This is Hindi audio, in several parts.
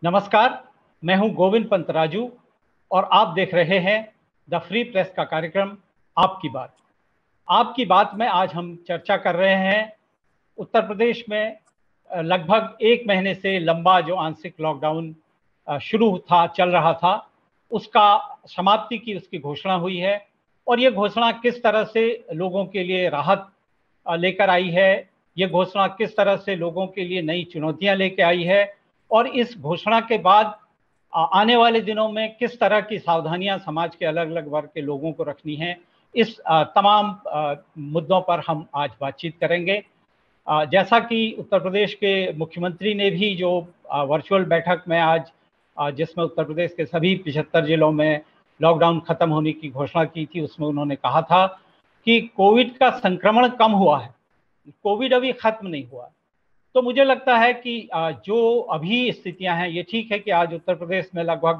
नमस्कार, मैं हूं गोविंद पंत राजू और आप देख रहे हैं द फ्री प्रेस का कार्यक्रम आपकी बात। आपकी बात में आज हम चर्चा कर रहे हैं उत्तर प्रदेश में लगभग 1 महीने से लंबा जो आंशिक लॉकडाउन शुरू था, चल रहा था, उसका समाप्ति की उसकी घोषणा हुई है। और ये घोषणा किस तरह से लोगों के लिए राहत लेकर आई है, ये घोषणा किस तरह से लोगों के लिए नई चुनौतियां लेके आई है, और इस घोषणा के बाद आने वाले दिनों में किस तरह की सावधानियां समाज के अलग अलग वर्ग के लोगों को रखनी है, इस तमाम मुद्दों पर हम आज बातचीत करेंगे। जैसा कि उत्तर प्रदेश के मुख्यमंत्री ने भी जो वर्चुअल बैठक में आज जिसमें उत्तर प्रदेश के सभी 75 जिलों में लॉकडाउन खत्म होने की घोषणा की थी, उसमें उन्होंने कहा था कि कोविड का संक्रमण कम हुआ है, कोविड अभी खत्म नहीं हुआ। तो मुझे लगता है कि जो अभी स्थितियां हैं, ये ठीक है कि आज उत्तर प्रदेश में लगभग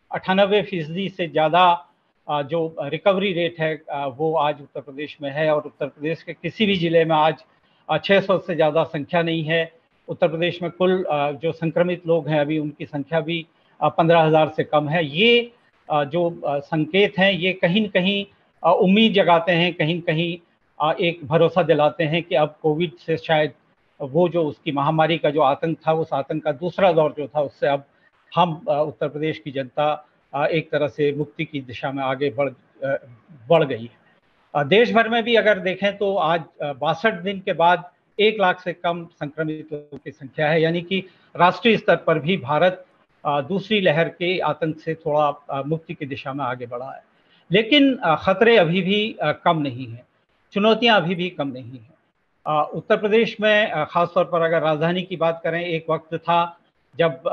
98% से ज़्यादा जो रिकवरी रेट है वो आज उत्तर प्रदेश में है, और उत्तर प्रदेश के किसी भी ज़िले में आज 600 से ज़्यादा संख्या नहीं है। उत्तर प्रदेश में कुल जो संक्रमित लोग हैं अभी उनकी संख्या भी 15,000 से कम है। ये जो संकेत हैं ये कहीं न कहीं उम्मीद जगाते हैं, कहीं न कहीं एक भरोसा दिलाते हैं कि अब कोविड से शायद वो जो उसकी महामारी का जो आतंक था, उस आतंक का दूसरा दौर जो था, उससे अब हम उत्तर प्रदेश की जनता एक तरह से मुक्ति की दिशा में आगे बढ़ गई है। देश भर में भी अगर देखें तो आज 62 दिन के बाद 1 लाख से कम संक्रमित लोगों की संख्या है, यानी कि राष्ट्रीय स्तर पर भी भारत दूसरी लहर के आतंक से थोड़ा मुक्ति की दिशा में आगे बढ़ा है। लेकिन खतरे अभी भी कम नहीं हैं, चुनौतियां अभी भी कम नहीं हैं। उत्तर प्रदेश में खासतौर पर अगर राजधानी की बात करें, एक वक्त था जब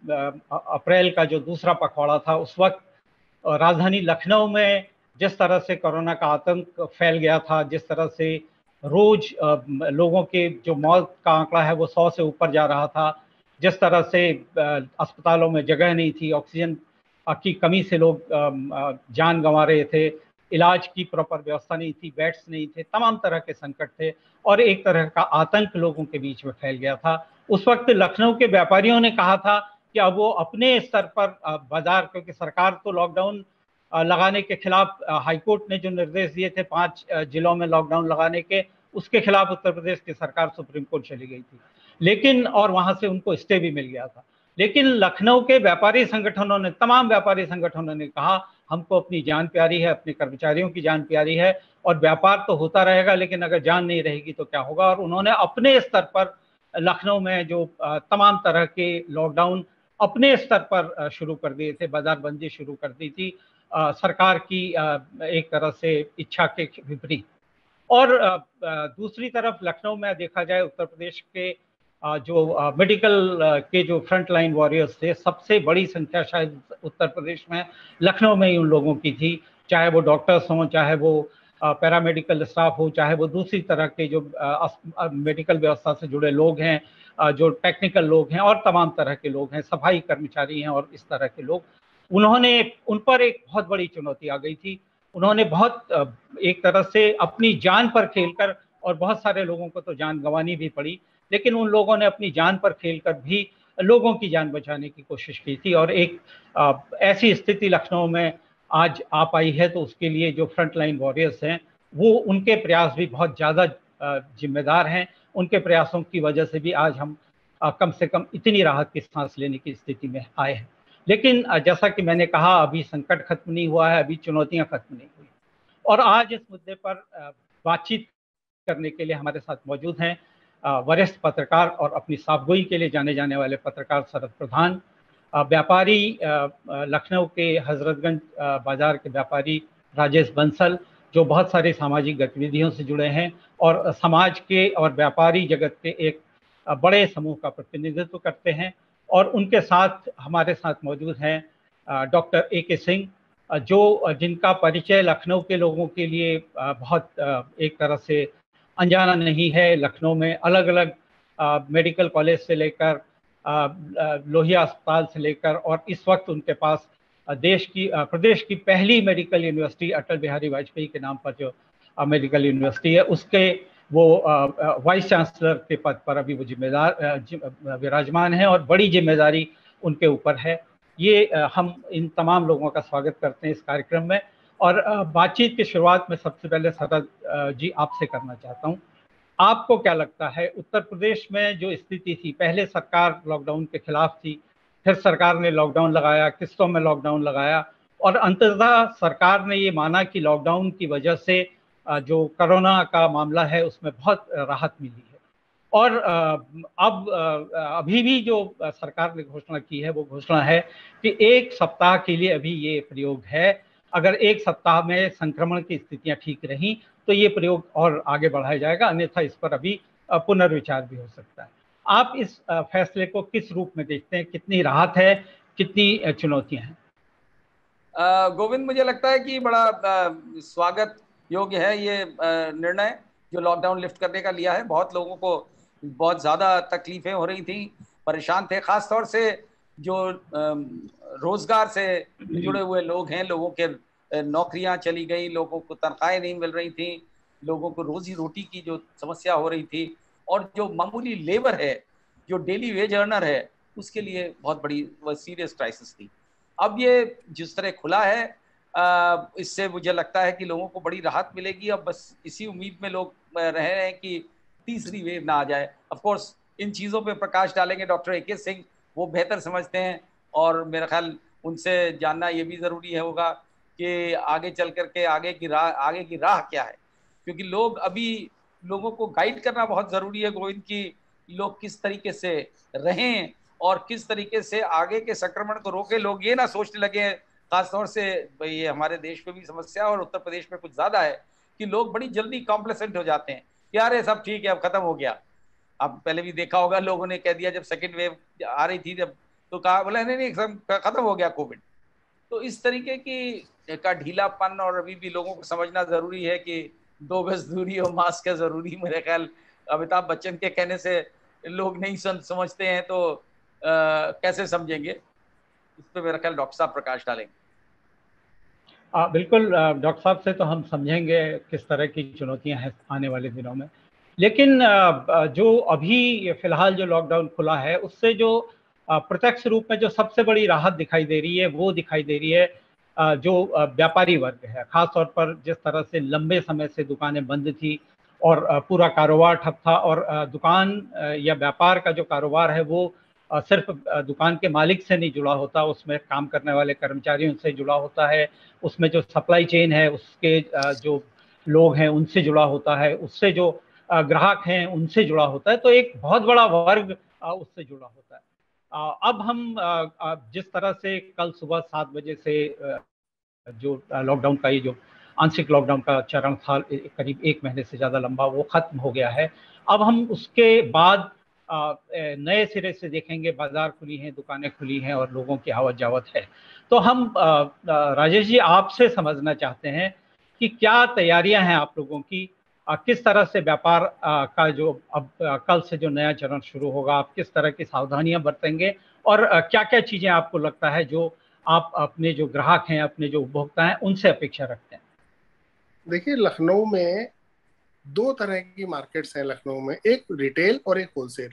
अप्रैल का जो दूसरा पखवाड़ा था, उस वक्त राजधानी लखनऊ में जिस तरह से कोरोना का आतंक फैल गया था, जिस तरह से रोज लोगों के जो मौत का आंकड़ा है वो 100 से ऊपर जा रहा था, जिस तरह से अस्पतालों में जगह नहीं थी, ऑक्सीजन की कमी से लोग जान गंवा रहे थे, इलाज की प्रॉपर व्यवस्था नहीं थी, बेड्स नहीं थे, तमाम तरह के संकट थे और एक तरह का आतंक लोगों के बीच में फैल गया था। उस वक्त लखनऊ के व्यापारियों ने कहा था कि अब वो अपने स्तर पर बाजार, क्योंकि सरकार तो लॉकडाउन लगाने के खिलाफ, हाईकोर्ट ने जो निर्देश दिए थे 5 जिलों में लॉकडाउन लगाने के, उसके खिलाफ उत्तर प्रदेश की सरकार सुप्रीम कोर्ट चली गई थी, लेकिन और वहां से उनको स्टे भी मिल गया था। लेकिन लखनऊ के व्यापारी संगठनों ने, तमाम व्यापारी संगठनों ने कहा हमको अपनी जान प्यारी है, अपने कर्मचारियों की जान प्यारी है, और व्यापार तो होता रहेगा लेकिन अगर जान नहीं रहेगी तो क्या होगा। और उन्होंने अपने स्तर पर लखनऊ में जो तमाम तरह के लॉकडाउन अपने स्तर पर शुरू कर दिए थे, बाजारबंदी शुरू कर दी थी सरकार की एक तरह से इच्छा के विपरीत। और दूसरी तरफ लखनऊ में देखा जाए, उत्तर प्रदेश के जो मेडिकल के जो फ्रंट लाइन वॉरियर्स थे, सबसे बड़ी संख्या शायद उत्तर प्रदेश में लखनऊ में ही उन लोगों की थी, चाहे वो डॉक्टर्स हों, चाहे वो पैरामेडिकल स्टाफ हो, चाहे वो दूसरी तरह के जो मेडिकल व्यवस्था से जुड़े लोग हैं, जो टेक्निकल लोग हैं और तमाम तरह के लोग हैं, सफाई कर्मचारी हैं और इस तरह के लोग, उन्होंने, उन पर एक बहुत बड़ी चुनौती आ गई थी। उन्होंने बहुत एक तरह से अपनी जान पर खेलकर, और बहुत सारे लोगों को तो जान गंवानी भी पड़ी, लेकिन उन लोगों ने अपनी जान पर खेलकर भी लोगों की जान बचाने की कोशिश की थी। और एक ऐसी स्थिति लखनऊ में आज आ पाई है, तो उसके लिए जो फ्रंट लाइन वॉरियर्स हैं, वो उनके प्रयास भी बहुत ज़्यादा जिम्मेदार हैं। उनके प्रयासों की वजह से भी आज हम कम से कम इतनी राहत की सांस लेने की स्थिति में आए हैं। लेकिन जैसा कि मैंने कहा, अभी संकट खत्म नहीं हुआ है, अभी चुनौतियां खत्म नहीं हुई। और आज इस मुद्दे पर बातचीत करने के लिए हमारे साथ मौजूद हैं वरिष्ठ पत्रकार और अपनी साफगोई के लिए जाने जाने वाले पत्रकार शरद प्रधान, व्यापारी लखनऊ के हजरतगंज बाजार के व्यापारी राजेश बंसल, जो बहुत सारी सामाजिक गतिविधियों से जुड़े हैं और समाज के और व्यापारी जगत के एक बड़े समूह का प्रतिनिधित्व करते हैं। और उनके साथ हमारे साथ मौजूद हैं डॉक्टर ए.के. सिंह, जो जिनका परिचय लखनऊ के लोगों के लिए बहुत एक तरह से अनजाना नहीं है। लखनऊ में अलग अलग मेडिकल कॉलेज से लेकर लोहिया अस्पताल से लेकर, और इस वक्त उनके पास प्रदेश की पहली मेडिकल यूनिवर्सिटी अटल बिहारी वाजपेयी के नाम पर जो मेडिकल यूनिवर्सिटी है, उसके वो वाइस चांसलर के पद पर अभी वो जिम्मेदार विराजमान है, और बड़ी जिम्मेदारी उनके ऊपर है। ये हम इन तमाम लोगों का स्वागत करते हैं इस कार्यक्रम में। और बातचीत की शुरुआत में सबसे पहले शरद जी आपसे करना चाहता हूँ। आपको क्या लगता है, उत्तर प्रदेश में जो स्थिति थी, पहले सरकार लॉकडाउन के खिलाफ थी, फिर सरकार ने लॉकडाउन लगाया, किस्तों में लॉकडाउन लगाया, और अंततः सरकार ने ये माना कि लॉकडाउन की वजह से जो कोरोना का मामला है उसमें बहुत राहत मिली है। और अब अभी भी जो सरकार ने घोषणा की है वो घोषणा है कि 1 सप्ताह के लिए अभी ये प्रयोग है। अगर 1 सप्ताह में संक्रमण की स्थितियां ठीक रहीं तो ये प्रयोग और आगे बढ़ाया जाएगा, अन्यथा इस पर अभी पुनर्विचार भी हो सकता है। आप इस फैसले को किस रूप में देखते हैं? कितनी राहत है, कितनी चुनौतियां हैं? गोविंद, मुझे लगता है कि बड़ा स्वागत योग्य है ये निर्णय जो लॉकडाउन लिफ्ट करने का लिया है। बहुत लोगों को बहुत ज़्यादा तकलीफें हो रही थी, परेशान थे, ख़ास तौर से जो रोज़गार से जुड़े हुए लोग हैं। लोगों के नौकरियां चली गई, लोगों को तनख्वाहें नहीं मिल रही थी, लोगों को रोजी रोटी की जो समस्या हो रही थी, और जो मामूली लेबर है, जो डेली वेज अर्नर है, उसके लिए बहुत बड़ी सीरियस क्राइसिस थी। अब ये जिस तरह खुला है, इससे मुझे लगता है कि लोगों को बड़ी राहत मिलेगी। अब बस इसी उम्मीद में लोग रहे हैं कि तीसरी वेव ना आ जाए। ऑफ कोर्स इन चीज़ों पे प्रकाश डालेंगे डॉक्टर ए.के. सिंह, वो बेहतर समझते हैं, और मेरा ख्याल उनसे जानना ये भी ज़रूरी है होगा कि आगे चल करके आगे की राह क्या है। क्योंकि लोगों को गाइड करना बहुत ज़रूरी है गोविंद, की लोग किस तरीके से रहें और किस तरीके से आगे के संक्रमण को रोके। लोग ये ना सोचने लगे, खासतौर से ये हमारे देश में भी समस्या और उत्तर प्रदेश में कुछ ज्यादा है, कि लोग बड़ी जल्दी कॉम्प्लेसेंट हो जाते हैं कि अरे सब ठीक है, अब खत्म हो गया। अब पहले भी देखा होगा, लोगों ने कह दिया जब सेकेंड वेव आ रही थी, जब तो कहा बोला नहीं नहीं सब खत्म हो गया कोविड। तो इस तरीके की का ढीलापन, और अभी भी लोगों को समझना जरूरी है कि 2 गज दूरी और मास्क है जरूरी। मेरे ख्याल अमिताभ बच्चन के कहने से लोग नहीं समझते हैं, तो कैसे समझेंगे? इस पर मेरा ख्याल डॉक्टर साहब प्रकाश डालेंगे। बिल्कुल, डॉक्टर साहब से तो हम समझेंगे किस तरह की चुनौतियां हैं आने वाले दिनों में। लेकिन जो अभी फिलहाल जो लॉकडाउन खुला है उससे जो प्रत्यक्ष रूप में जो सबसे बड़ी राहत दिखाई दे रही है वो दिखाई दे रही है जो व्यापारी वर्ग है। खास तौर पर जिस तरह से लंबे समय से दुकानें बंद थी और पूरा कारोबार ठप था, और दुकान या व्यापार का जो कारोबार है वो सिर्फ दुकान के मालिक से नहीं जुड़ा होता, उसमें काम करने वाले कर्मचारियों से जुड़ा होता है, उसमें जो सप्लाई चेन है उसके जो लोग हैं उनसे जुड़ा होता है, उससे जो ग्राहक हैं उनसे जुड़ा होता है। तो एक बहुत बड़ा वर्ग उससे जुड़ा होता है। अब हम जिस तरह से कल सुबह 7 बजे से जो लॉकडाउन का ये जो आंशिक लॉकडाउन का चरण था, करीब 1 महीने से ज़्यादा लंबा, वो खत्म हो गया है। अब हम उसके बाद नए सिरे से देखेंगे, बाजार खुली हैं, दुकानें खुली हैं और लोगों की आवत जावत है। तो हम राजेश जी आपसे समझना चाहते हैं कि क्या तैयारियां हैं आप लोगों की, किस तरह से व्यापार का जो अब कल से जो नया चरण शुरू होगा, आप किस तरह की सावधानियां बरतेंगे, और क्या क्या चीजें आपको लगता है जो आप अपने जो ग्राहक हैं, अपने जो उपभोक्ता हैं, उनसे अपेक्षा रखते हैं? देखिए, लखनऊ में 2 तरह की मार्केट्स हैं। लखनऊ में एक रिटेल और एक होलसेल।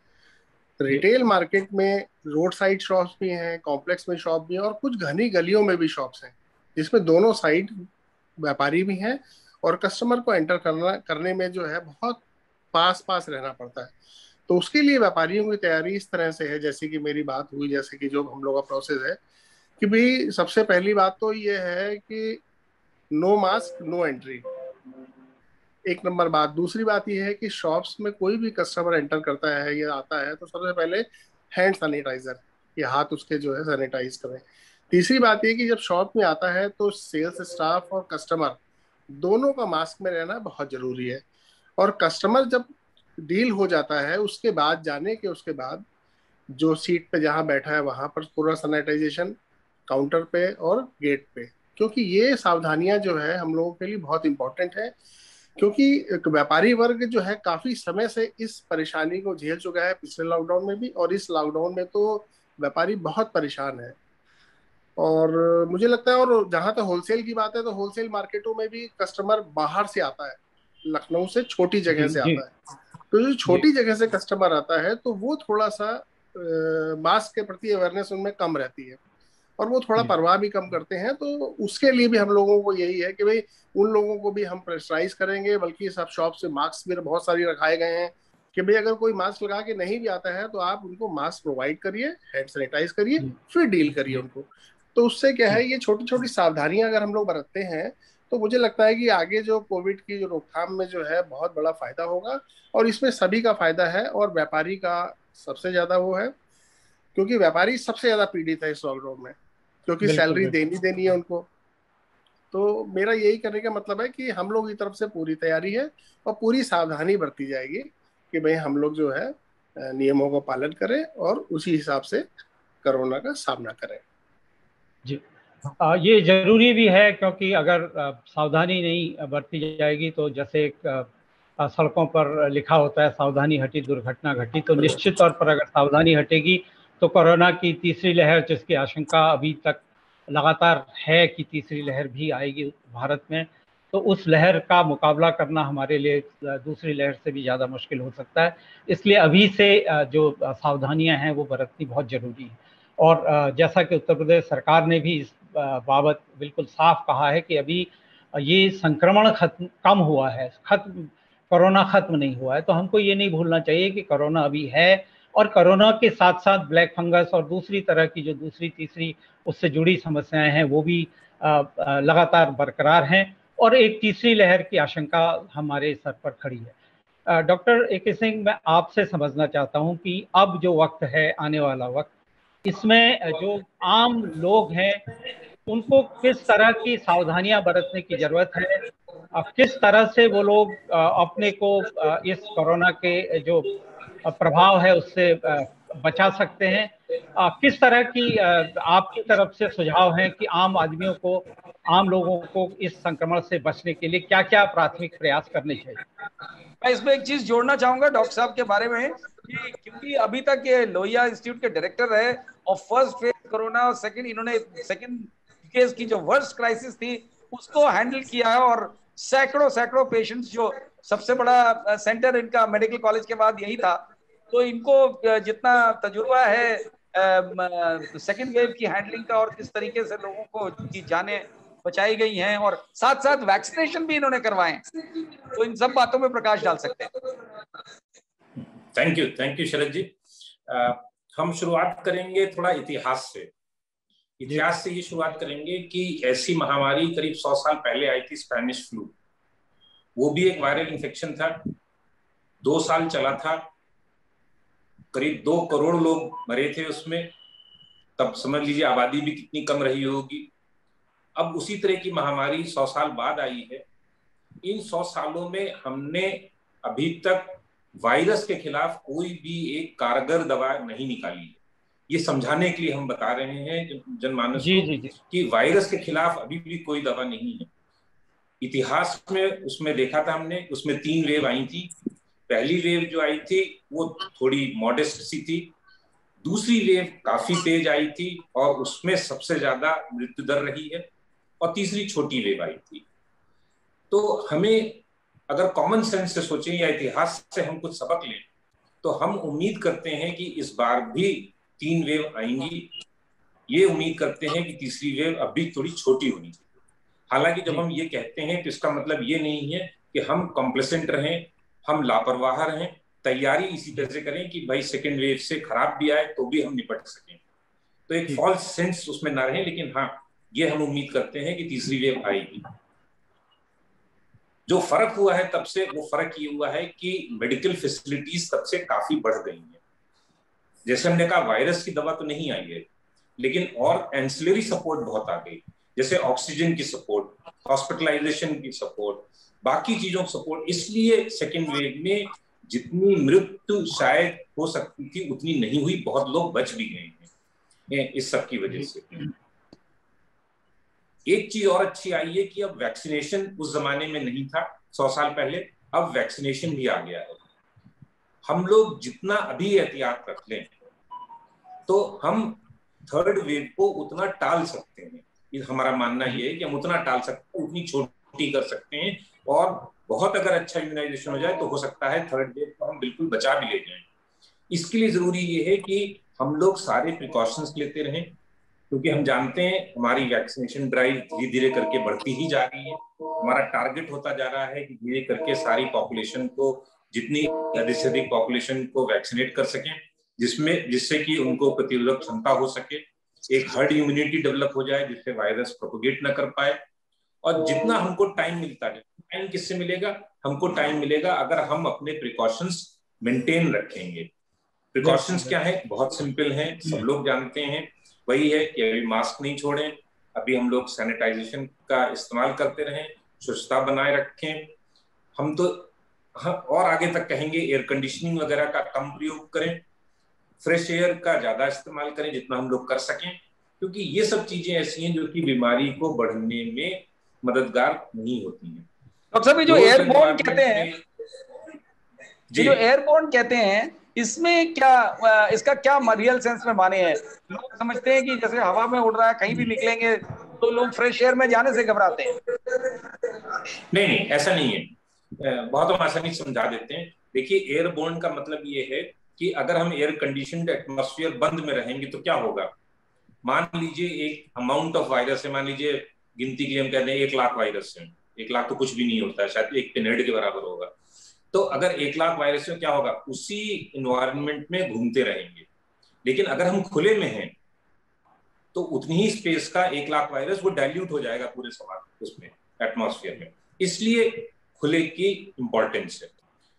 रिटेल मार्केट में रोड साइड शॉप्स भी हैं, कॉम्प्लेक्स में शॉप भी है, और कुछ घनी गलियों में भी शॉप्स हैं, जिसमें दोनों साइड व्यापारी भी हैं, और कस्टमर को एंटर करने में जो है बहुत पास पास रहना पड़ता है। तो उसके लिए व्यापारियों की तैयारी इस तरह से है, जैसे कि मेरी बात हुई, जैसे कि जो हम लोग का प्रोसेस है, कि भाई सबसे पहली बात तो ये है कि no mask no entry, 1 number बात। दूसरी बात यह है कि शॉप्स में कोई भी कस्टमर एंटर करता है या आता है तो सबसे पहले हैंड सैनिटाइजर या हाथ उसके जो है सैनिटाइज करें। तीसरी बात यह कि जब शॉप में आता है तो सेल्स स्टाफ और कस्टमर दोनों का मास्क में रहना बहुत जरूरी है। और कस्टमर जब डील हो जाता है उसके बाद, जाने के उसके बाद, जो सीट पे जहाँ बैठा है वहां पर पूरा सैनिटाइजेशन, काउंटर पे और गेट पे। क्योंकि ये सावधानियां जो है हम लोगों के लिए बहुत इंपॉर्टेंट है, क्योंकि एक व्यापारी वर्ग जो है काफी समय से इस परेशानी को झेल चुका है, पिछले लॉकडाउन में भी, और इस लॉकडाउन में तो व्यापारी बहुत परेशान है। और मुझे लगता है, और जहां तक होलसेल की बात है, तो होलसेल मार्केटों में भी कस्टमर बाहर से आता है, लखनऊ से छोटी जगह जी से जी आता है। तो जो जी। छोटी जगह से कस्टमर आता है तो वो थोड़ा सा मास्क के प्रति अवेयरनेस उनमें कम रहती है और वो थोड़ा परवाह भी कम करते हैं। तो उसके लिए भी हम लोगों को यही है कि भाई उन लोगों को भी हम प्रेशराइज करेंगे, बल्कि सब शॉप से मास्क भी बहुत सारी रखाए गए हैं कि भाई अगर कोई मास्क लगा के नहीं भी आता है तो आप उनको मास्क प्रोवाइड करिए, हैंड सैनिटाइज करिए, फिर डील करिए उनको। तो उससे क्या है, ये छोटी छोटी सावधानियां अगर हम लोग बरतते हैं तो मुझे लगता है कि आगे जो कोविड की जो रोकथाम में जो है बहुत बड़ा फायदा होगा। और इसमें सभी का फायदा है और व्यापारी का सबसे ज्यादा वो है, क्योंकि व्यापारी सबसे ज्यादा पीड़ित है इस लॉकडाउन में, क्योंकि सैलरी देनी देनी है उनको। तो मेरा यही करने का मतलब है कि हम लोग की तरफ से पूरी तैयारी है और पूरी सावधानी बरती जाएगी कि भाई हम लोग जो है नियमों का पालन करें और उसी हिसाब से कोरोना का सामना करें। जी, ये जरूरी भी है, क्योंकि अगर सावधानी नहीं बरती जाएगी तो जैसे एक सड़कों पर लिखा होता है सावधानी हटी दुर्घटना घटी, तो निश्चित तौर पर अगर सावधानी हटेगी तो कोरोना की तीसरी लहर, जिसकी आशंका अभी तक लगातार है कि तीसरी लहर भी आएगी भारत में, तो उस लहर का मुकाबला करना हमारे लिए दूसरी लहर से भी ज़्यादा मुश्किल हो सकता है। इसलिए अभी से जो सावधानियां हैं वो बरतनी बहुत ज़रूरी है। और जैसा कि उत्तर प्रदेश सरकार ने भी इस बाबत बिल्कुल साफ कहा है कि अभी ये संक्रमण कम हुआ है, कोरोना खत्म नहीं हुआ है। तो हमको ये नहीं भूलना चाहिए कि कोरोना अभी है और कोरोना के साथ साथ ब्लैक फंगस और दूसरी तरह की जो दूसरी तीसरी उससे जुड़ी समस्याएं हैं वो भी लगातार बरकरार हैं और एक तीसरी लहर की आशंका हमारे सर पर खड़ी है। Doctor A K. सिंह, मैं आपसे समझना चाहता हूं कि अब जो वक्त है, आने वाला वक्त, इसमें जो आम लोग हैं उनको किस तरह की सावधानियां बरतने की जरूरत है, किस तरह से वो लोग अपने को इस कोरोना के जो प्रभाव है उससे बचा सकते हैं, किस तरह की आपकी तरफ से सुझाव हैं कि आम आदमियों को, आम लोगों को इस संक्रमण से बचने के लिए क्या क्या प्राथमिक प्रयास करने चाहिए? मैं इसमें एक चीज जोड़ना चाहूंगा डॉक्टर साहब के बारे में कि क्योंकि अभी तक ये लोहिया इंस्टीट्यूट के डायरेक्टर रहे और फर्स्ट फेज कोरोना और सेकंड केस की जो वर्स्ट क्राइसिस थी उसको हैंडल किया है और सैकड़ों सैकड़ों पेशेंट्स, जो सबसे बड़ा सेंटर इनका मेडिकल कॉलेज के बाद यही था, तो इनको जितना तजुर्बा है सेकेंड वेव की हैंडलिंग का और किस तरीके से लोगों को की जानें बचाई गई हैं और साथ साथ वैक्सीनेशन भी इन्होंने करवाए, तो इन सब बातों में प्रकाश डाल सकते हैं। Thank you Sharad ji. हम शुरुआत करेंगे थोड़ा इतिहास से। इतिहास से ये शुरुआत करेंगे कि ऐसी महामारी करीब 100 साल पहले आई थी, स्पेनिश फ्लू। वो भी एक वायरल इन्फेक्शन था, 2 साल चला था, करीब 2 करोड़ लोग मरे थे उसमें। तब समझ लीजिए आबादी भी कितनी कम रही होगी। अब उसी तरह की महामारी 100 साल बाद आई है। इन 100 सालों में हमने अभी तक वायरस के खिलाफ कोई भी एक कारगर दवा नहीं निकाली है। ये समझाने के लिए हम बता रहे हैं जनमानस को कि वायरस के खिलाफ अभी भी कोई दवा नहीं है। इतिहास में उसमें देखा था हमने, उसमें 3 वेव आई थी। पहली वेव जो आई थी वो थोड़ी मॉडेस्ट सी थी, दूसरी वेव काफी तेज आई थी और उसमें सबसे ज्यादा मृत्यु दर रही है, और तीसरी छोटी वेव आई थी। तो हमें अगर कॉमन सेंस से सोचें या इतिहास से हम कुछ सबक लें तो हम उम्मीद करते हैं कि इस बार भी 3 वेव आएंगी। ये उम्मीद करते हैं कि तीसरी वेव अब भी थोड़ी छोटी होनी चाहिए। हालांकि जब हम ये कहते हैं तो इसका मतलब ये नहीं है कि हम कॉम्प्लेसेंट रहें, हम लापरवाह रहें। तैयारी इसी तरह से करें कि भाई सेकेंड वेव से खराब भी आए तो भी हम निपट सकें। तो एक फॉल्स सेंस उसमें ना रहे, लेकिन हाँ ये हम उम्मीद करते हैं कि तीसरी वेव आएगी। जो फर्क हुआ है तब से, वो फर्क ये हुआ है कि मेडिकल फैसिलिटीज तब से काफी बढ़ गई हैं। जैसे हमने कहा वायरस की दवा तो नहीं आई है, लेकिन और एंसिलरी सपोर्ट बहुत आ गई, जैसे ऑक्सीजन की सपोर्ट, हॉस्पिटलाइजेशन की सपोर्ट, बाकी चीजों की सपोर्ट। इसलिए सेकेंड वेव में जितनी मृत्यु शायद हो सकती थी उतनी नहीं हुई, बहुत लोग बच भी गए हैं इस सब की वजह से। एक चीज और अच्छी आई है कि अब वैक्सीनेशन उस जमाने में नहीं था 100 साल पहले, अब वैक्सीनेशन भी आ गया है। हम लोग जितना अभी एहतियात रख लें तो हम थर्ड वेव को उतना टाल सकते हैं। हमारा मानना यह है कि हम उतना टाल सकते हैं, उतनी छोटी कर सकते हैं, और बहुत अगर अच्छा इम्यूनाइजेशन हो जाए तो हो सकता है थर्ड वेव को हम बिल्कुल बचा भी ले जाएं। इसके लिए जरूरी ये है कि हम लोग सारे प्रिकॉशंस लेते रहें, क्योंकि हम जानते हैं हमारी वैक्सीनेशन ड्राइव धीरे धीरे करके बढ़ती ही जा रही है। हमारा टारगेट होता जा रहा है कि धीरे करके सारी पॉपुलेशन को, जितनी अधिक से अधिक पॉपुलेशन को वैक्सीनेट कर सकें, जिससे कि उनको प्रतिरोधक क्षमता हो सके, एक हर्ड इम्यूनिटी डेवलप हो जाए जिससे वायरस प्रोपोगेट न कर पाए। और जितना हमको टाइम मिलता है, टाइम किससे मिलेगा? हमको टाइम मिलेगा अगर हम अपने प्रिकॉशंस मेंटेन रखेंगे। प्रिकॉशंस क्या है? बहुत सिंपल है, सब लोग जानते हैं। वही है कि अभी मास्क नहीं छोड़ें, अभी हम लोग सैनिटाइजेशन का इस्तेमाल करते रहें, स्वच्छता बनाए रखें। हम तो और आगे तक कहेंगे एयर कंडीशनिंग वगैरह का कम प्रयोग करें, फ्रेश एयर का ज्यादा इस्तेमाल करें जितना हम लोग कर सकें, क्योंकि ये सब चीजें ऐसी हैं जो कि बीमारी को बढ़ने में मददगार नहीं होती हैं। डॉक्टर साहब, ये जो एयरबोर्न कहते हैं, ये जो एयरबोर्न कहते हैं, इसमें क्या, इसका क्या रियल सेंस में माने हैं? लोग समझते हैं कि जैसे हवा में उड़ रहा है, कहीं भी निकलेंगे तो लोग फ्रेश एयर में जाने से घबराते हैं। नहीं नहीं, ऐसा नहीं है, बहुत हम आसानी से समझा देते हैं। देखिए, एयरबोर्न का मतलब ये है कि अगर हम एयर कंडीशनड एटमॉस्फेयर बंद में रहेंगे तो क्या होगा। मान लीजिए एक अमाउंट ऑफ वायरस है, मान लीजिए गिनती के लिए हम कहते हैं 1 लाख वायरस है। 1 लाख तो कुछ भी नहीं होता है, शायद एक पिनहेड के बराबर होगा। तो अगर 1 लाख वायरस है क्या होगा, उसी इन्वायरमेंट में घूमते रहेंगे। लेकिन अगर हम खुले में हैं तो उतनी ही स्पेस का 1 लाख वायरस वो डाइल्यूट हो जाएगा पूरे समाज उसमें, एटमॉस्फेयर में। इसलिए खुले की इंपॉर्टेंस है।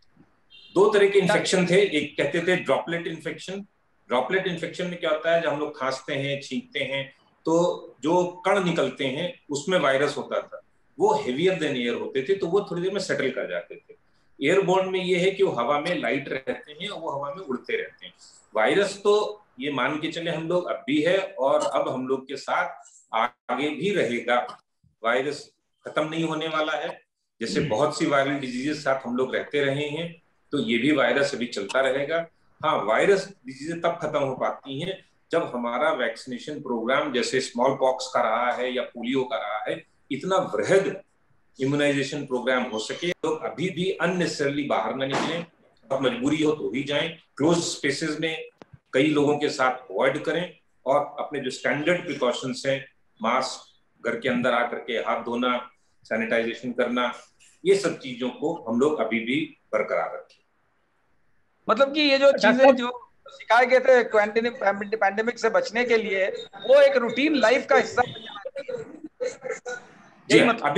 2 तरह के इन्फेक्शन थे, एक कहते थे ड्रॉपलेट इन्फेक्शन। ड्रॉपलेट इन्फेक्शन में क्या होता है, जब हम लोग खांसते हैं, छींकते हैं, तो जो कण निकलते हैं उसमें वायरस होता था, वो हेवियर देन एयर होते थे, तो वो थोड़ी देर में सेटल कर जाते थे। एयरबोर्न में ये है कि वो हवा में लाइट रहते हैं और वो हवा में उड़ते रहते हैं। वायरस तो ये मान के चले हम लोग अब भी है और अब हम लोग के साथ आगे भी रहेगा। वायरस खत्म नहीं होने वाला है। जैसे बहुत सी वायरल डिजीजेस साथ हम लोग रहते रहे हैं, तो ये भी वायरस अभी चलता रहेगा। हाँ, वायरस डिजीजेस तब खत्म हो पाती हैं जब हमारा वैक्सीनेशन प्रोग्राम जैसे स्मॉल पॉक्स का रहा है या पोलियो का रहा है, इतना वृहद इम्यूनाइजेशन प्रोग्राम हो सके। लोग अभी भी अननेसेसरली बाहर ना निकलें, अब मजबूरी हो तो ही जाएं, क्लोज स्पेसेस में कई लोगों के साथ अवॉइड करें, और अपने जो स्टैंडर्ड प्रिकॉशंस हैं, मास्क, घर के अंदर आकर के हाथ धोना, सैनिटाइजेशन करना, ये सब चीजों को हम लोग अभी भी बरकरार रखें। मतलब कि ये जो चीजें जो सिखाए गए थे पैंडेमिक से बचने के लिए, वो एक रूटीन लाइफ का हिस्सा बन जाना चाहिए। जी,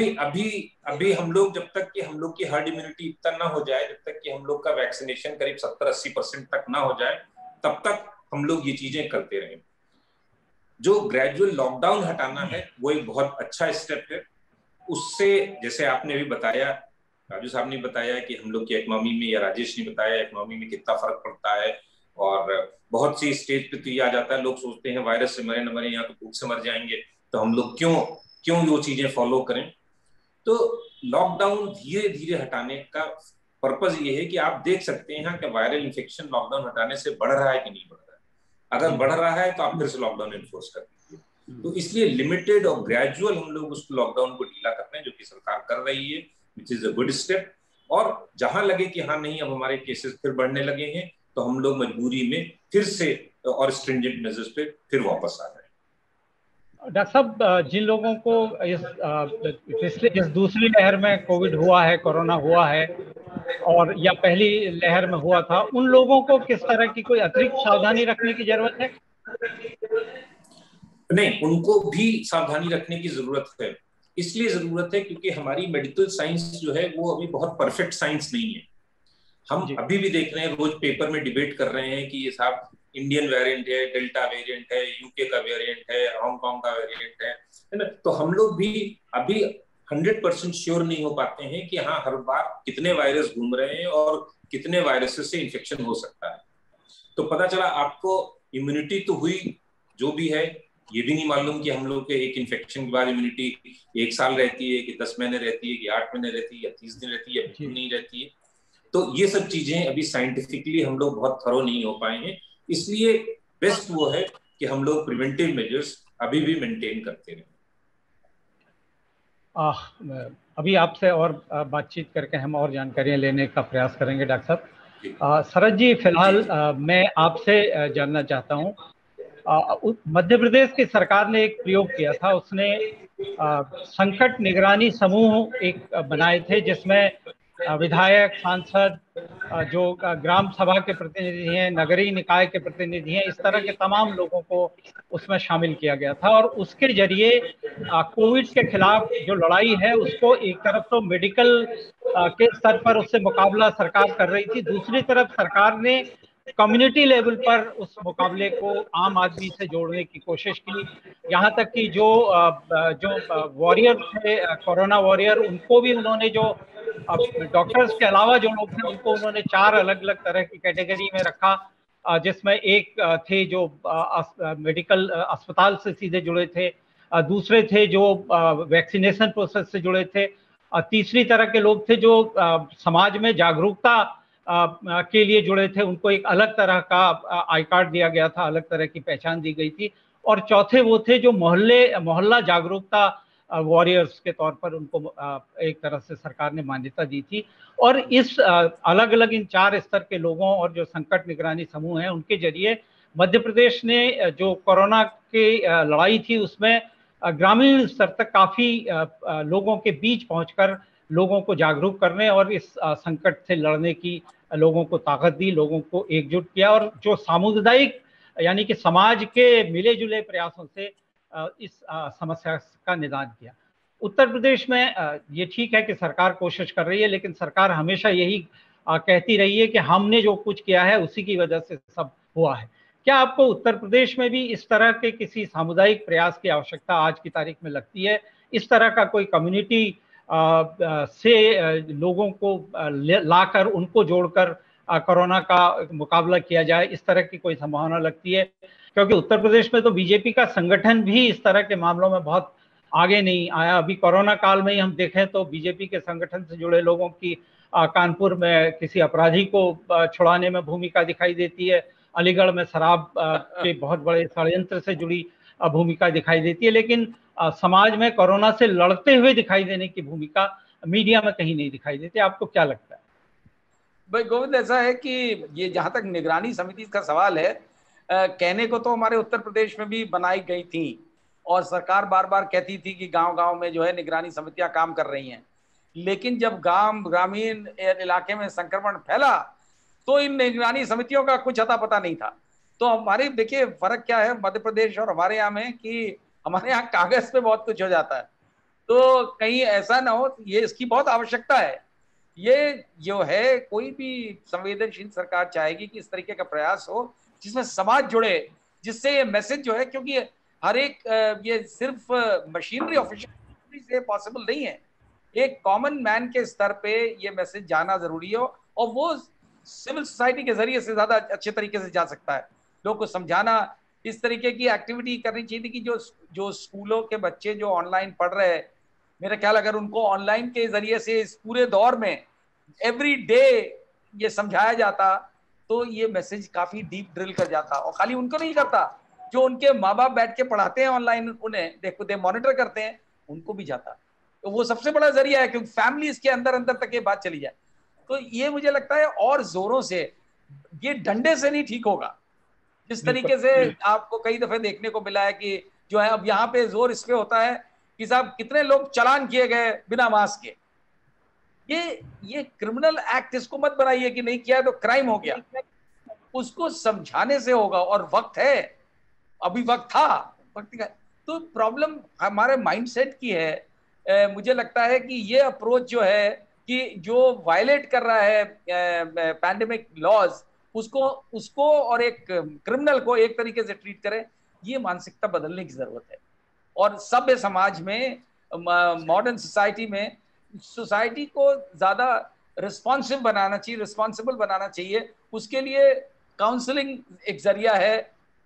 अभी हम लोग जब तक कि हम लोग की हर्ड इम्यूनिटी इतना ना हो जाए, जब तक कि हम लोग का वैक्सीनेशन करीब 70-80% तक ना हो जाए, तब तक हम लोग ये चीजें करते रहें। जो ग्रेजुअल लॉकडाउन हटाना है वो एक बहुत अच्छा स्टेप है। उससे, जैसे आपने अभी बताया, राजू साहब ने बताया कि हम लोग की इकोनॉमी में, या राजेश ने बताया इकोनॉमी में कितना फर्क पड़ता है, और बहुत सी स्टेज पे तो ये आ जाता है, लोग सोचते हैं वायरस से मरे न मरे, यहाँ तो भूख से मर जाएंगे, तो हम लोग क्यों वो चीजें फॉलो करें। तो लॉकडाउन धीरे धीरे हटाने का पर्पज ये है कि आप देख सकते हैं कि वायरल इन्फेक्शन लॉकडाउन हटाने से बढ़ रहा है कि नहीं बढ़ रहा है। अगर बढ़ रहा है तो आप फिर से लॉकडाउन इन्फोर्स कर दीजिए। तो इसलिए लिमिटेड और ग्रेजुअल हम लोग उस लॉकडाउन को ढीला करते हैं, जो कि सरकार कर रही है, which is a good step. और जहां लगे कि हाँ नहीं, अब हमारे केसेस फिर बढ़ने लगे हैं, तो हम लोग मजबूरी में फिर से और स्ट्रिंजेंट मेजर्स पे फिर वापस आ रहे हैं। डॉक्टर साहब, जिन लोगों को इस दूसरी लहर में कोविड हुआ है, कोरोना हुआ है, और या पहली लहर में हुआ था, उन लोगों को किस तरह की कोई अतिरिक्त सावधानी रखने की जरूरत है? नहीं, उनको भी सावधानी रखने की जरूरत है। इसलिए जरूरत है क्योंकि हमारी मेडिकल साइंस जो है वो अभी बहुत परफेक्ट साइंस नहीं है। हम अभी भी देख रहे हैं, रोज पेपर में डिबेट कर रहे हैं कि ये साहब इंडियन वेरिएंट है, डेल्टा वेरिएंट है, यूके का वेरिएंट है, हांगकांग का वेरिएंट है ना। तो हम लोग भी अभी 100% श्योर नहीं हो पाते हैं कि हाँ हर बार कितने वायरस घूम रहे हैं और कितने वायरसेस से इन्फेक्शन हो सकता है। तो पता चला आपको इम्यूनिटी तो हुई जो भी है, ये भी नहीं मालूम कि हम लोग के एक इन्फेक्शन के बाद इम्यूनिटी 1 साल रहती है कि 10 महीने रहती है कि 8 महीने रहती है या 30 दिन रहती है या बिल्कुल नहीं रहती है। तो ये सब चीजें अभी साइंटिफिकली हम लोग बहुत थरो नहीं हो पाए हैं। इसलिए बेस्ट वो है कि हम लोग प्रिवेंटिव मेजर्स अभी भी मेंटेन करते रहें। अभी आपसे और बातचीत करके हम और जानकारियां लेने का प्रयास करेंगे डॉक्टर साहब। शरद जी, फिलहाल मैं आपसे जानना चाहता हूँ, मध्य प्रदेश की सरकार ने एक प्रयोग किया था। उसने संकट निगरानी समूह एक बनाए थे, जिसमें विधायक, सांसद, जो ग्राम सभा के प्रतिनिधि हैं, नगरीय निकाय के प्रतिनिधि हैं, इस तरह के तमाम लोगों को उसमें शामिल किया गया था। और उसके जरिए कोविड के खिलाफ जो लड़ाई है उसको एक तरफ तो मेडिकल के स्तर पर उससे मुकाबला सरकार कर रही थी, दूसरी तरफ सरकार ने कम्युनिटी लेवल पर उस मुकाबले को आम आदमी से जोड़ने की कोशिश की। यहाँ तक कि जो वॉरियर थे, कोरोना वॉरियर, उनको भी उन्होंने, जो डॉक्टर्स के अलावा जो लोग थे, उनको उन्होंने 4 अलग अलग तरह की कैटेगरी में रखा, जिसमें एक थे जो मेडिकल अस्पताल से सीधे जुड़े थे, दूसरे थे जो वैक्सीनेशन प्रोसेस से जुड़े थे, तीसरी तरह के लोग थे जो समाज में जागरूकता के लिए जुड़े थे, उनको एक अलग तरह का आई कार्ड दिया गया था, अलग तरह की पहचान दी गई थी, और चौथे वो थे जो मोहल्ला जागरूकता वॉरियर्स के तौर पर उनको एक तरह से सरकार ने मान्यता दी थी। और इस अलग अलग इन 4 स्तर के लोगों और जो संकट निगरानी समूह हैं, उनके जरिए मध्य प्रदेश ने जो कोरोना की लड़ाई थी उसमें ग्रामीण स्तर तक काफी लोगों के बीच पहुंचकर लोगों को जागरूक करने और इस संकट से लड़ने की लोगों को ताकत दी, लोगों को एकजुट किया, और जो सामुदायिक यानी कि समाज के मिले जुले प्रयासों से इस समस्या का निदान किया। उत्तर प्रदेश में ये ठीक है कि सरकार कोशिश कर रही है, लेकिन सरकार हमेशा यही कहती रही है कि हमने जो कुछ किया है उसी की वजह से सब हुआ है। क्या आपको उत्तर प्रदेश में भी इस तरह के किसी सामुदायिक प्रयास की आवश्यकता आज की तारीख में लगती है? इस तरह का कोई कम्युनिटी से लोगों को लाकर उनको जोड़कर कोरोना का मुकाबला किया जाए, इस तरह की कोई संभावना लगती है? क्योंकि उत्तर प्रदेश में तो बीजेपी का संगठन भी इस तरह के मामलों में बहुत आगे नहीं आया। अभी कोरोना काल में ही हम देखें तो बीजेपी के संगठन से जुड़े लोगों की कानपुर में किसी अपराधी को छुड़ाने में भूमिका दिखाई देती है, अलीगढ़ में शराब के बहुत बड़े षड्यंत्र से जुड़ी भूमिका दिखाई देती है, लेकिन समाज में कोरोना से लड़ते हुए दिखाई देने की भूमिका मीडिया में कहीं नहीं दिखाई देती। आपको क्या लगता है? भाई गोविंद, ऐसा है कि ये जहां तक निगरानी समिति का सवाल है, कहने को तो हमारे उत्तर प्रदेश में भी बनाई गई थी और सरकार बार बार कहती थी कि गांव-गांव में जो है निगरानी समितियां काम कर रही हैं, लेकिन जब ग्रामीण इलाके में संक्रमण फैला तो इन निगरानी समितियों का कुछ अता पता नहीं था। तो हमारे देखिए फर्क क्या है मध्य प्रदेश और हमारे यहाँ में, कि हमारे यहाँ कागज पे बहुत कुछ हो जाता है, तो कहीं ऐसा ना हो, ये इसकी बहुत आवश्यकता है। ये जो है कोई भी संवेदनशील सरकार चाहेगी कि इस तरीके का प्रयास हो जिसमें समाज जुड़े, जिससे ये मैसेज जो है, क्योंकि हर एक ये सिर्फ मशीनरी ऑफिशियल से पॉसिबल नहीं है, एक कॉमन मैन के स्तर पे ये मैसेज जाना जरूरी हो, और वो सिविल सोसाइटी के जरिए से ज्यादा अच्छे तरीके से जा सकता है। लोग को समझाना, इस तरीके की एक्टिविटी करनी चाहिए कि जो स्कूलों के बच्चे जो ऑनलाइन पढ़ रहे हैं, मेरा ख्याल अगर उनको ऑनलाइन के जरिए से इस पूरे दौर में एवरी डे ये समझाया जाता तो ये मैसेज काफी डीप ड्रिल कर जाता, और खाली उनको नहीं करता, जो उनके माँ बाप बैठ के पढ़ाते हैं ऑनलाइन, उन्हें देखो मॉनिटर करते हैं, उनको भी जाता। तो वो सबसे बड़ा जरिया है, क्योंकि फैमिली इसके अंदर अंदर तक ये बात चली जाए। तो ये मुझे लगता है और जोरों से, ये डंडे से नहीं ठीक होगा। जिस तरीके से आपको कई दफे देखने को मिला है कि जो है अब यहाँ पे जोर इस पे होता है कि साहब कितने लोग चालान किए गए बिना मास्क के। ये क्रिमिनल एक्ट इसको मत बनाइए कि नहीं किया तो क्राइम हो गया, उसको समझाने से होगा, और वक्त है, अभी वक्त था, वक्त का। तो प्रॉब्लम हमारे माइंडसेट की है। मुझे लगता है कि ये अप्रोच जो है कि जो वायलेट कर रहा है पैंडेमिक लॉज, उसको और एक क्रिमिनल को एक तरीके से ट्रीट करे, ये मानसिकता बदलने की जरूरत है। और सभ्य समाज में, मॉडर्न सोसाइटी में, सोसाइटी को ज्यादा रिस्पॉन्सिव बनाना चाहिए, रिस्पॉन्सिबल बनाना चाहिए। उसके लिए काउंसलिंग एक जरिया है,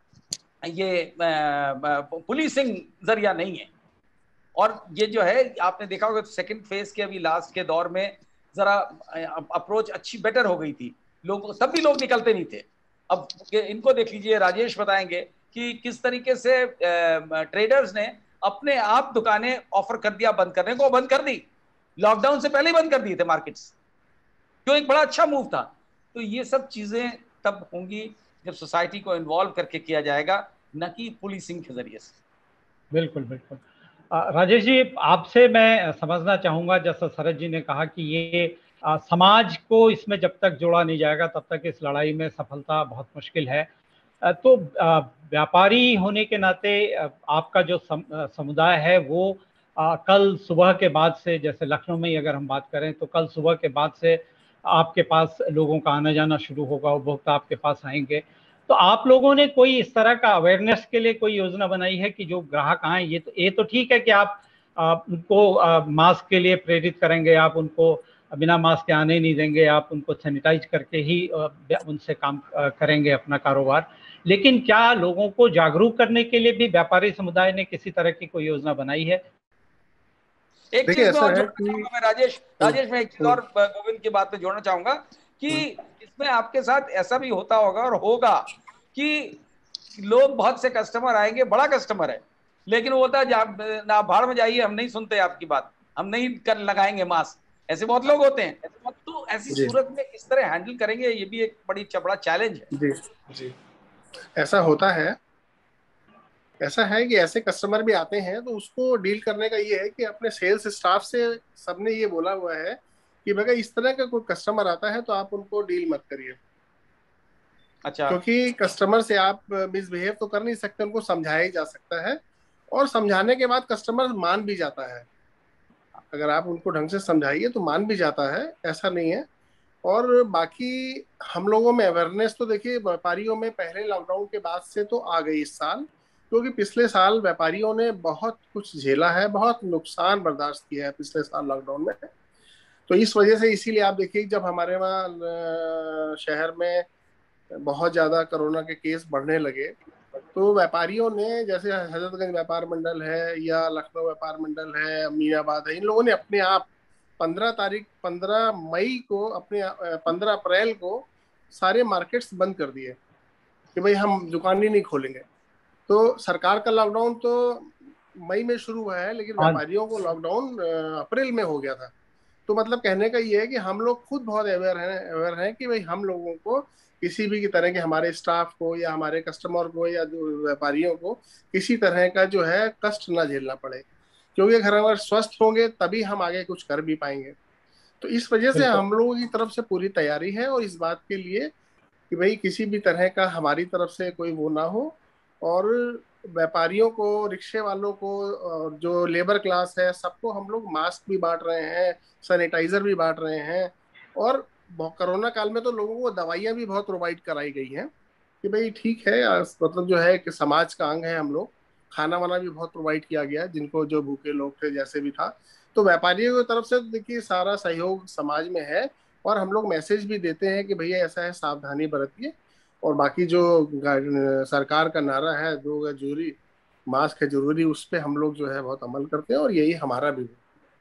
ये पुलिसिंग जरिया नहीं है। और ये जो है आपने देखा होगा सेकंड फेज के अभी लास्ट के दौर में जरा अप्रोच अच्छी बेटर हो गई थी, लोग तब भी लोग निकलते नहीं थे। अब इनको देख लीजिए, राजेश बताएंगे कि किस तरीके से ट्रेडर्स ने अपने आप दुकानें ऑफर कर दिया, बंद करने को बंद कर दी, लॉकडाउन से पहले ही बंद कर दिए थे मार्केट्स, जो एक बड़ा अच्छा मूव था। तो ये सब चीजें तब होंगी जब सोसाइटी को इन्वॉल्व करके किया जाएगा, न कि पुलिसिंग के जरिए से। बिल्कुल बिल्कुल। राजेश जी, आपसे मैं समझना चाहूँगा, जैसा शरद जी ने कहा कि ये समाज को इसमें जब तक जोड़ा नहीं जाएगा तब तक इस लड़ाई में सफलता बहुत मुश्किल है। तो व्यापारी होने के नाते आपका जो समुदाय है वो कल सुबह के बाद से, जैसे लखनऊ में ही अगर हम बात करें तो कल सुबह के बाद से आपके पास लोगों का आना जाना शुरू होगा, उपभोक्ता आपके पास आएंगे। तो आप लोगों ने कोई इस तरह का अवेयरनेस के लिए कोई योजना बनाई है कि जो ग्राहक आए, ये तो ठीक है कि आप उनको मास्क के लिए प्रेरित करेंगे, आप उनको बिना मास्क के आने नहीं देंगे, आप उनको सैनिटाइज करके ही उनसे काम करेंगे अपना कारोबार, लेकिन क्या लोगों को जागरूक करने के लिए भी व्यापारी समुदाय ने किसी तरह की कोई योजना बनाई है? एक चीज में और जोड़ना चाहूंगा मैं राजेश मैं एक चीज और गोविंद की बात पे जोड़ना चाहूंगा कि इसमें आपके साथ ऐसा भी होता होगा और होगा कि लोग, बहुत से कस्टमर आएंगे, बड़ा कस्टमर है, लेकिन वो होता है ना, भाड़ में जाइए, हम नहीं सुनते आपकी बात, हम नहीं कर लगाएंगे मास्क, ऐसे बहुत लोग होते हैं। तो ऐसी सूरत में किस तरह हैंडल करेंगे, ये भी एक बड़ा चैलेंज है। जी जी, ऐसा होता है। ऐसा है कि ऐसे कस्टमर भी आते हैं, तो उसको डील करने का ये है कि अपने सेल्स स्टाफ से सबने ये बोला हुआ है कि भैया इस तरह का कोई कस्टमर आता है तो आप उनको डील मत करिए। अच्छा। क्योंकि कस्टमर से आप मिसबिहेव तो कर नहीं सकते, उनको समझाया ही जा सकता है, और समझाने के बाद कस्टमर मान भी जाता है। अगर आप उनको ढंग से समझाइए तो मान भी जाता है, ऐसा नहीं है। और बाकी हम लोगों में अवेयरनेस तो देखिए व्यापारियों में पहले लॉकडाउन के बाद से तो आ गई इस साल, क्योंकि पिछले साल व्यापारियों ने बहुत कुछ झेला है, बहुत नुकसान बर्दाश्त किया है पिछले साल लॉकडाउन में। तो इस वजह से इसीलिए आप देखिए जब हमारे वहाँ शहर में बहुत ज्यादा कोरोना के केस बढ़ने लगे, तो व्यापारियों ने, जैसे हजरतगंज व्यापार मंडल है या लखनऊ व्यापार मंडल है, अमीनाबाद है, इन लोगों ने अपने आप 15 मई को, अपने 15 अप्रैल को सारे मार्केट्स बंद कर दिए कि भाई हम दुकान ही नहीं खोलेंगे। तो सरकार का लॉकडाउन तो मई में शुरू हुआ है, लेकिन व्यापारियों को लॉकडाउन अप्रैल में हो गया था। तो मतलब कहने का ये है कि हम लोग खुद बहुत अवेयर हैं कि भाई हम लोगों को किसी भी तरह के, हमारे स्टाफ को या हमारे कस्टमर को या व्यापारियों को किसी तरह का जो है कष्ट ना झेलना पड़े, क्योंकि अगर स्वस्थ होंगे तभी हम आगे कुछ कर भी पाएंगे। तो इस वजह से हम लोगों की तरफ से पूरी तैयारी है, और इस बात के लिए कि भाई किसी भी तरह का हमारी तरफ से कोई वो ना हो। और व्यापारियों को, रिक्शे वालों को, और जो लेबर क्लास है, सबको हम लोग मास्क भी बांट रहे हैं, सैनिटाइजर भी बांट रहे हैं। और कोरोना काल में तो लोगों को दवाइयाँ भी बहुत प्रोवाइड कराई गई हैं कि भाई ठीक है, मतलब जो है कि समाज का अंग है हम लोग। खाना वाना भी बहुत प्रोवाइड किया गया है जिनको, जो भूखे लोग थे जैसे भी था। तो व्यापारियों की तरफ से देखिए सारा सहयोग समाज में है, और हम लोग मैसेज भी देते हैं कि भैया ऐसा है, सावधानी बरतिए। और बाकी जो सरकार का नारा है, 2 गज दूरी, मास्क है जरूरी, उस पर हम लोग जो है बहुत अमल करते हैं, और यही हमारा भी।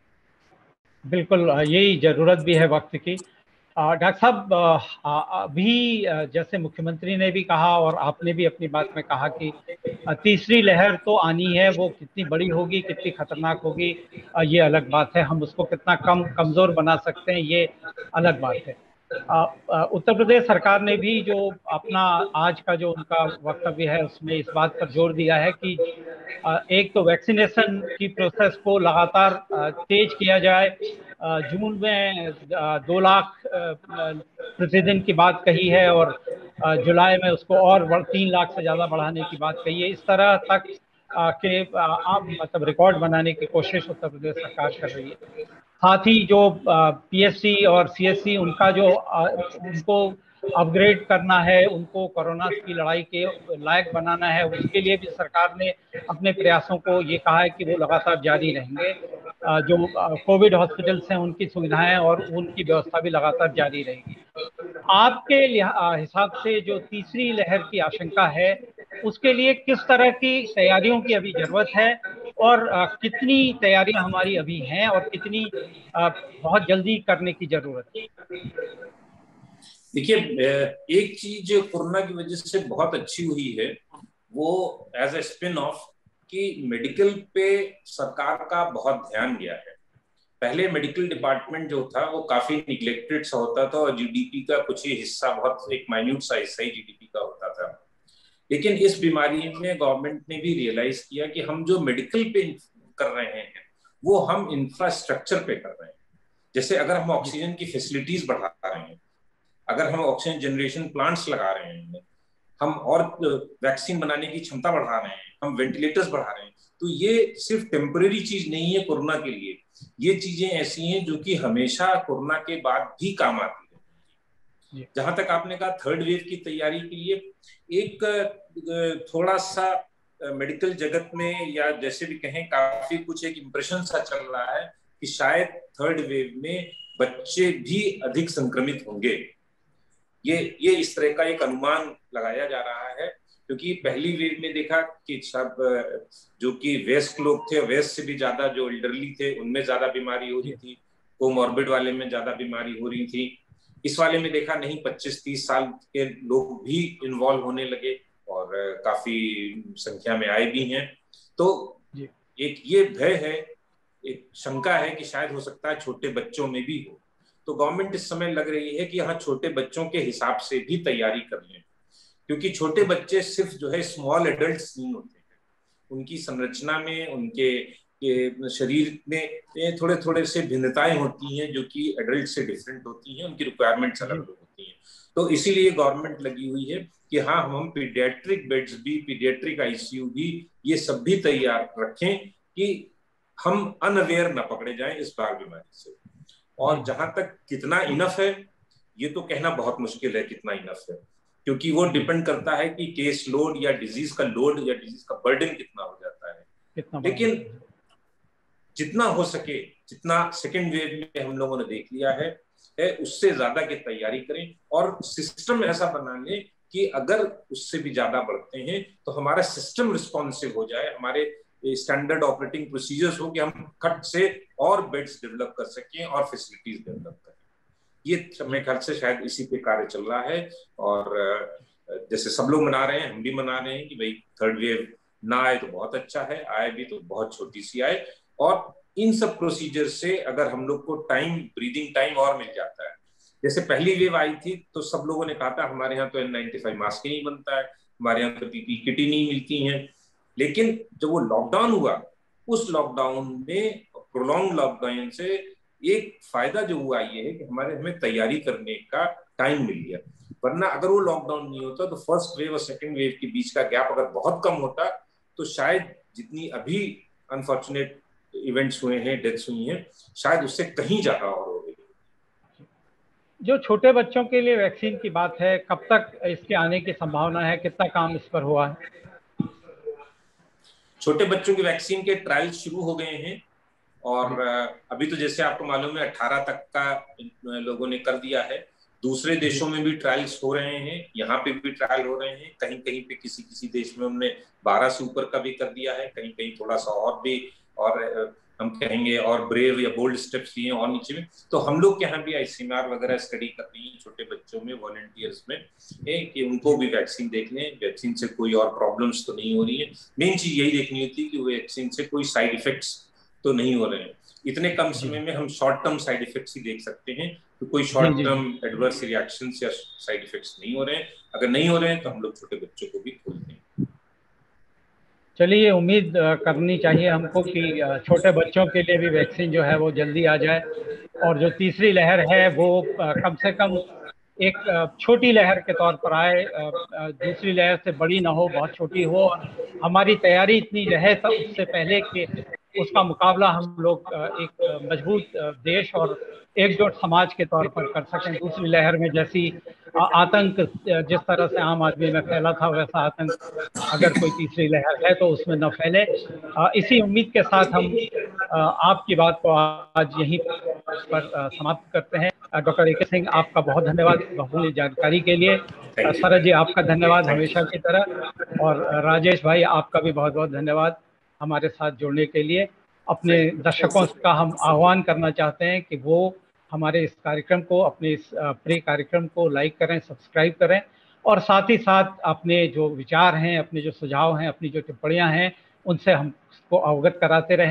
बिल्कुल, यही जरूरत भी है वक्त की। डॉक्टर साहब, अभी जैसे मुख्यमंत्री ने भी कहा और आपने भी अपनी बात में कहा कि तीसरी लहर तो आनी है, वो कितनी बड़ी होगी, कितनी खतरनाक होगी, ये अलग बात है, हम उसको कितना कमजोर बना सकते हैं, ये अलग बात है। उत्तर प्रदेश सरकार ने भी जो अपना आज का जो उनका वक्तव्य है उसमें इस बात पर जोर दिया है कि एक तो वैक्सीनेशन की प्रोसेस को लगातार तेज किया जाए। जून में 2 लाख प्रतिदिन की बात कही है, और जुलाई में उसको और 3 लाख से ज़्यादा बढ़ाने की बात कही है। इस तरह तक के मतलब रिकॉर्ड बनाने की कोशिश उत्तर प्रदेश सरकार कर रही है। साथ ही जो पीएससी और सीएससी, उनका जो उनको अपग्रेड करना है, उनको कोरोना की लड़ाई के लायक बनाना है, उसके लिए भी सरकार ने अपने प्रयासों को ये कहा है कि वो लगातार जारी रहेंगे। जो कोविड हॉस्पिटल्स हैं उनकी सुविधाएं और उनकी व्यवस्था भी लगातार जारी रहेगी। आपके हिसाब से जो तीसरी लहर की आशंका है, उसके लिए किस तरह की तैयारियों की अभी जरूरत है, और कितनी तैयारियां हमारी अभी हैं और कितनी बहुत जल्दी करने की जरूरत है? देखिए, एक चीज कोरोना की वजह से बहुत अच्छी हुई है, वो एज ए स्पिन ऑफ कि मेडिकल पे सरकार का बहुत ध्यान गया है। पहले मेडिकल डिपार्टमेंट जो था वो काफी निग्लेक्टेड सा होता था और जीडीपी का कुछ ही हिस्सा, बहुत एक माइन्यूट सा हिस्सा ही जीडीपी का होता था। लेकिन इस बीमारी में गवर्नमेंट ने भी रियलाइज किया कि हम जो मेडिकल पे कर रहे हैं वो हम इंफ्रास्ट्रक्चर पे कर रहे हैं। जैसे अगर हम ऑक्सीजन की फैसिलिटीज बढ़ा रहे हैं, अगर हम ऑक्सीजन जनरेशन प्लांट्स लगा रहे हैं, हम और वैक्सीन बनाने की क्षमता बढ़ा रहे हैं, हम वेंटिलेटर्स बढ़ा रहे हैं, तो ये सिर्फ टेम्परेरी चीज नहीं है कोरोना के लिए। ये चीजें ऐसी हैं जो कि हमेशा कोरोना के बाद भी काम आती है। जहां तक आपने कहा थर्ड वेव की तैयारी के लिए, एक थोड़ा सा मेडिकल जगत में या जैसे भी कहें काफी कुछ एक इंप्रेशन सा चल रहा है कि शायद थर्ड वेव में बच्चे भी अधिक संक्रमित होंगे। ये इस तरह का एक अनुमान लगाया जा रहा है, क्योंकि पहली वेव में देखा कि सब जो कि वयस्क लोग थे, वयस्क से भी ज्यादा जो एल्डरली थे उनमें ज्यादा बीमारी हो रही थी, कोमॉर्बिड वाले में ज्यादा बीमारी हो रही थी। इस वाले में देखा नहीं 25-30 साल के लोग भी इन्वॉल्व होने लगे और काफी संख्या में आए भी हैं। तो एक ये भय है, एक शंका है कि शायद हो सकता है छोटे बच्चों में भी हो। तो गवर्नमेंट इस समय लग रही है कि हाँ छोटे बच्चों के हिसाब से भी तैयारी कर लें, क्योंकि छोटे बच्चे सिर्फ जो है स्मॉल एडल्ट्स नहीं होते हैं, उनकी संरचना में, उनके शरीर में थोड़े थोड़े से भिन्नताएं होती हैं जो कि एडल्ट से डिफरेंट होती हैं, उनकी रिक्वायरमेंट्स अलग होती हैं। तो इसीलिए गवर्नमेंट लगी हुई है कि हाँ हम पीडियाट्रिक बेड्स भी, पीडियाट्रिक आईसीयू भी, ये सब भी तैयार रखें कि हम अनअवेयर न पकड़े जाएं इस बार बीमारी से। और जहां तक कितना इनफ है, ये तो कहना बहुत मुश्किल है कितना इनफ है, क्योंकि वो डिपेंड करता है कि केस लोड या डिजीज का लोड या डिजीज का बर्डन कितना हो जाता है। लेकिन जितना हो सके, जितना सेकेंड वेव में हम लोगों ने देख लिया है उससे ज्यादा की तैयारी करें और सिस्टम ऐसा बना लें कि अगर उससे भी ज्यादा बढ़ते हैं तो हमारा सिस्टम रिस्पॉन्सिव हो जाए, हमारे स्टैंडर्ड ऑपरेटिंग प्रोसीजर्स हो कि हम खट से और बेड्स डेवलप कर सकें और फैसिलिटीज डेवलप करें। ये मेरे ख्याल से शायद इसी पे कार्य चल रहा है। और जैसे सब लोग मना रहे हैं, हम भी मना रहे हैं कि भाई थर्ड वेव ना आए तो बहुत अच्छा है, आए भी तो बहुत छोटी सी आए। और इन सब प्रोसीजर से अगर हम लोग को टाइम, ब्रीदिंग टाइम और मिल जाता है। जैसे पहली वेव आई थी तो सब लोगों ने कहा था हमारे यहाँ तो N95 मास्क ही नहीं बनता है, हमारे यहाँ तो पीपी किट ही नहीं मिलती है। लेकिन जब वो लॉकडाउन हुआ, उस लॉकडाउन में, प्रोलॉन्ग लॉकडाउन से एक फायदा जो हुआ ये है कि हमें तैयारी करने का टाइम मिल गया। वरना अगर वो लॉकडाउन नहीं होता तो फर्स्ट वेव और सेकेंड वेव के बीच का गैप अगर बहुत कम होता तो शायद जितनी अभी अनफॉर्चुनेट इवेंट्स हुए हैं, डेथ्स हुई हैं, शायद उससे कहीं ज्यादा और हो गई। जो छोटे बच्चों के लिए वैक्सीन की बात है, कब तक इसके आने की संभावना है, कितना काम इस पर हुआ है? छोटे बच्चों की वैक्सीन के ट्रायल शुरू हो गए हैं और अभी तो जैसे आपको मालूम है 18 तक का लोगों ने कर दिया है। दूसरे देशों में भी ट्रायल्स हो रहे हैं, यहाँ पे भी ट्रायल हो रहे हैं। कहीं कहीं पे किसी देश में उन्होंने 12 से ऊपर का भी कर दिया है, कहीं कहीं थोड़ा सा और भी, और हम कहेंगे और ब्रेव या बोल्ड स्टेप्स लिए और नीचे में। तो हम लोग के यहाँ भी आईसीएमआर वगैरह स्टडी कर रही है छोटे बच्चों में, वॉलंटियर्स में, कि उनको भी वैक्सीन देख लें, वैक्सीन से कोई और प्रॉब्लम्स तो नहीं हो रही है। मेन चीज यही देखनी होती है कि वैक्सीन से कोई साइड इफेक्ट्स तो नहीं हो रहे हैं। इतने कम समय में हम शॉर्ट टर्म साइड इफेक्ट्स ही देख सकते हैं, तो कोई शॉर्ट टर्म एडवर्स रिएक्शंस या साइड इफेक्ट्स नहीं हो रहे हैं। अगर नहीं हो रहे हैं तो हम लोग छोटे बच्चों को भी खोलते हैं। चलिए, उम्मीद करनी चाहिए हमको कि छोटे बच्चों के लिए भी वैक्सीन जो है वो जल्दी आ जाए और जो तीसरी लहर है वो कम से कम एक छोटी लहर के तौर पर आए, दूसरी लहर से बड़ी ना हो, बहुत छोटी हो, और हमारी तैयारी इतनी रहे तब उससे पहले कि उसका मुकाबला हम लोग एक मजबूत देश और एकजुट समाज के तौर पर कर सकें। दूसरी लहर में जैसी आतंक जिस तरह से आम आदमी में फैला था, वैसा आतंक अगर कोई तीसरी लहर है तो उसमें न फैले। इसी उम्मीद के साथ हम आपकी बात को आज यहीं पर समाप्त करते हैं। Doctor A K. सिंह, आपका बहुत धन्यवाद बहुमूल्य जानकारी के लिए। सरज जी, आपका धन्यवाद हमेशा की तरह। और राजेश भाई, आपका भी बहुत बहुत धन्यवाद हमारे साथ जुड़ने के लिए। अपने दर्शकों का हम आह्वान करना चाहते हैं कि वो हमारे इस कार्यक्रम को, अपने इस प्रिय कार्यक्रम को लाइक करें, सब्सक्राइब करें, और साथ ही साथ अपने जो विचार हैं, अपने जो सुझाव हैं, अपनी जो टिप्पणियां हैं, उनसे हमको अवगत कराते रहें।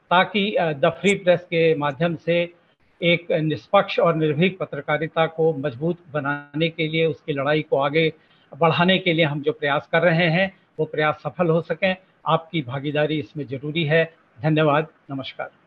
ताकि द फ्री प्रेस के माध्यम से एक निष्पक्ष और निर्भीक पत्रकारिता को मजबूत बनाने के लिए, उसकी लड़ाई को आगे बढ़ाने के लिए हम जो प्रयास कर रहे हैं वो प्रयास सफल हो सकें। आपकी भागीदारी इसमें जरूरी है। धन्यवाद। नमस्कार।